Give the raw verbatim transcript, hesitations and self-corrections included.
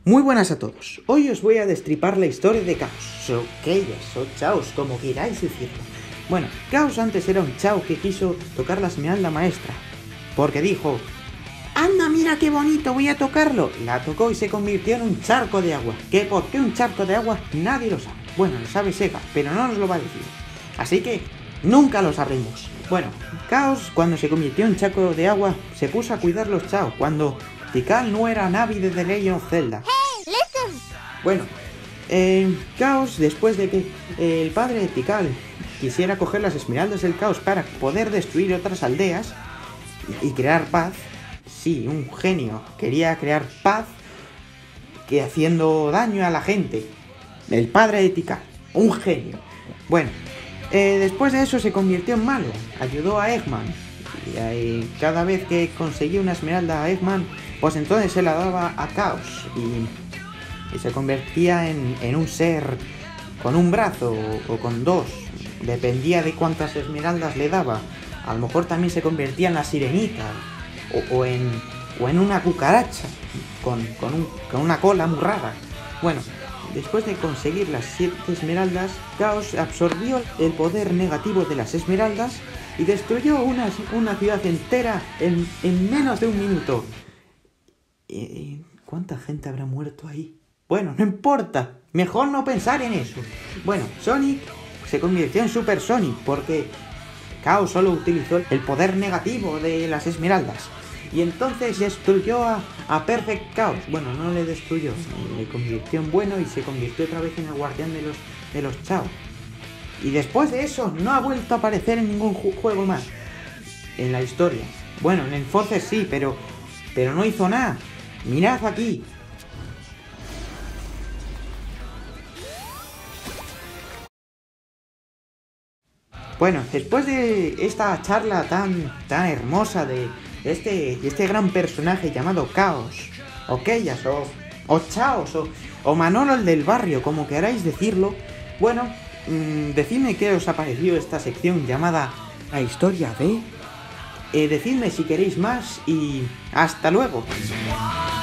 Muy buenas a todos, hoy os voy a destripar la historia de Chaos, o Chaos, o Chaos, como queráis decirlo. Bueno, Chaos antes era un Chao que quiso tocar la Esmeralda Maestra, porque dijo: ¡anda, mira qué bonito, voy a tocarlo! La tocó y se convirtió en un charco de agua. ¿Qué por qué un charco de agua? Nadie lo sabe. Bueno, lo sabe Sega, pero no nos lo va a decir. Así que nunca lo sabremos. Bueno, Chaos, cuando se convirtió en charco de agua, se puso a cuidar los Chao, cuando Tikal no era Navi de The Legend of Zelda. Hey, listen. Bueno, eh, Chaos, después de que eh, el padre de Tikal quisiera coger las esmeraldas del caos para poder destruir otras aldeas y, y crear paz, sí, un genio, quería crear paz que haciendo daño a la gente. El padre de Tikal, un genio. Bueno, eh, después de eso se convirtió en malo, ayudó a Eggman. Y eh, cada vez que conseguía una esmeralda a Eggman, pues entonces se la daba a Chaos y, y se convertía en, en un ser con un brazo o, o con dos, dependía de cuántas esmeraldas le daba. A lo mejor también se convertía en la sirenita o, o, en, o en una cucaracha con, con, un, con una cola muy rara. Bueno, después de conseguir las siete esmeraldas, Chaos absorbió el poder negativo de las esmeraldas y destruyó una, una ciudad entera en, en menos de un minuto. ¿Y cuánta gente habrá muerto ahí? Bueno, no importa, mejor no pensar en eso. Bueno, Sonic se convirtió en Super Sonic porque Chaos solo utilizó el poder negativo de las esmeraldas. Y entonces destruyó a, a Perfect Chaos. Bueno, no le destruyó, le convirtió en bueno y se convirtió otra vez en el guardián de los, de los Chao. Y después de eso no ha vuelto a aparecer en ningún ju juego más en la historia. Bueno, en el Force sí, pero, pero no hizo nada. Mirad aquí. Bueno, después de esta charla tan, tan hermosa de este, este gran personaje llamado Chaos, o Chaos, o, o Chaos, o, o Manolo el del barrio, como queráis decirlo, bueno, mmm, decidme qué os ha parecido esta sección llamada La historia de... Eh, decidme si queréis más y hasta luego.